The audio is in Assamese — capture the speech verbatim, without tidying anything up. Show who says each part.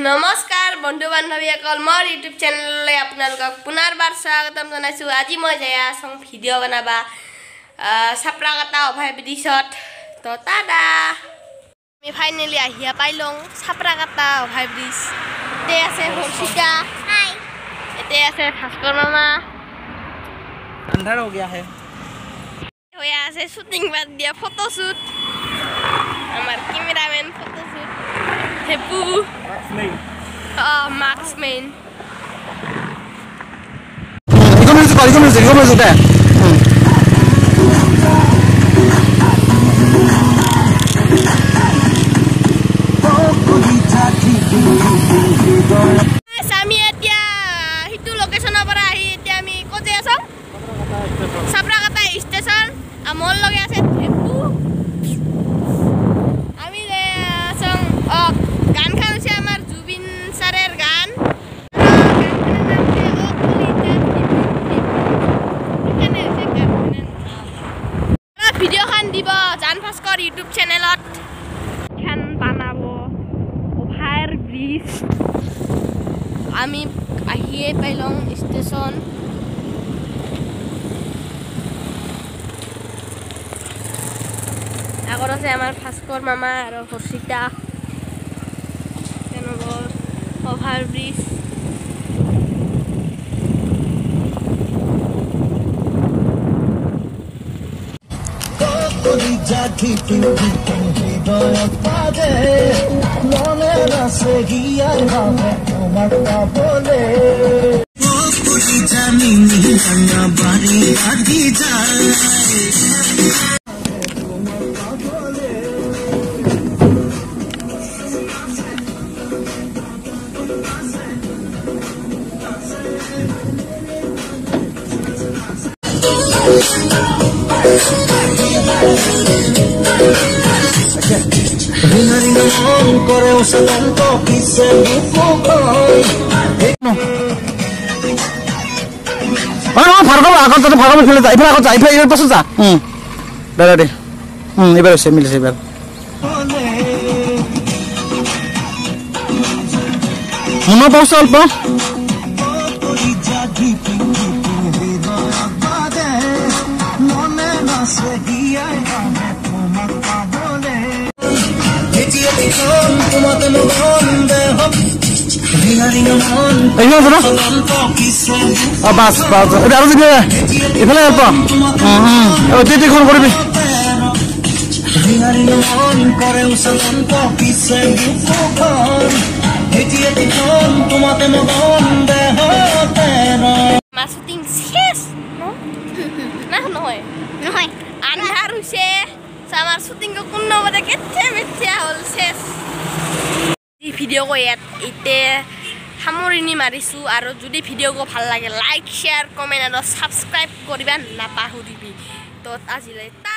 Speaker 1: নমস্কাৰ বন্ধু বান্ধৱীসকল মোৰ ইউটিউব চেনেললৈ আপোনালোকক পুনৰবাৰ স্বাগতম জনাইছোঁ। আজি মই যাই আছোঁ ভিডিঅ' বনাবা চাপৰাকাটা অভাৰ ব্ৰিজত। তো তাদা আমি ফাইনেলি আহিয়া পাইলং চাপৰাকাটা অভাৰ ব্ৰিজ। এতে আছে হৰ্ষিতা, হাই। এতে আছে ভাস্কৰ মামা।
Speaker 2: अंधार हो गया है।
Speaker 1: হৈ আছে শ্বুটিং বাদ দিয়া ফটোশ্বুট। আমাৰ কেমেৰামেন ফটোশ্বুট হেপু ah marksman
Speaker 2: 이거 먼저 봐, 이거 먼저, 이거 먼저 돼.
Speaker 1: আমি এতিয়া হিটু লোকেশনৰ পৰা আহি এতিয়া আমি ক'ত আছো? চাপৰাকাটা ষ্টেচন। মোৰ লগে আছে হেপু। আমি আছো গান খান হৈছে আমাৰ জুবিন ছাৰৰ গান। ভিডিঅ'খন দিব জান ভাস্কৰ ইউটিউব চেনেলত। এখন বনাব অভাৰ ব্ৰিজ। আমি আহিয়ে পাইলং ষ্টেচন। আগত আছে আমাৰ ভাস্কৰ মামা আৰু Harshita. Over bridge
Speaker 3: Kolija Dhiping Dhiping hidayat pade mone rase giya bhave tomar ta bole o Kolija nini anga bari adi jai tomar ta bole Ringa ringa on kore usalan to kise buko koi
Speaker 2: Oh, Bhargab, আগত যা Bhargab ফেলে যা ইফালে আগত যা ইফালে এর পাশে যা হুম দাঁড়া দে হুম এবার এসে মিলছে এবার মনে পৌঁছে অল্প বাস বাস আরো দিবি এখানে অল্প খন করবি
Speaker 1: শ্বুটিং শেষ না নহয় নহয় আন্ধাৰ হৈছে। আমাৰ শ্বুটিং কোন নবতে কেথে মেথিয়া হ'ল শেষ। এই ভিডিঅ' ইয়াত এতিয়া সামৰণি মাৰিছোঁ। আৰু যদি ভিডিঅ' ভাল লাগে লাইক শ্বেয়াৰ কমেণ্ট আৰু ছাবস্ক্ৰাইব কৰিবা নাপাহৰিবি। তো আজিলৈ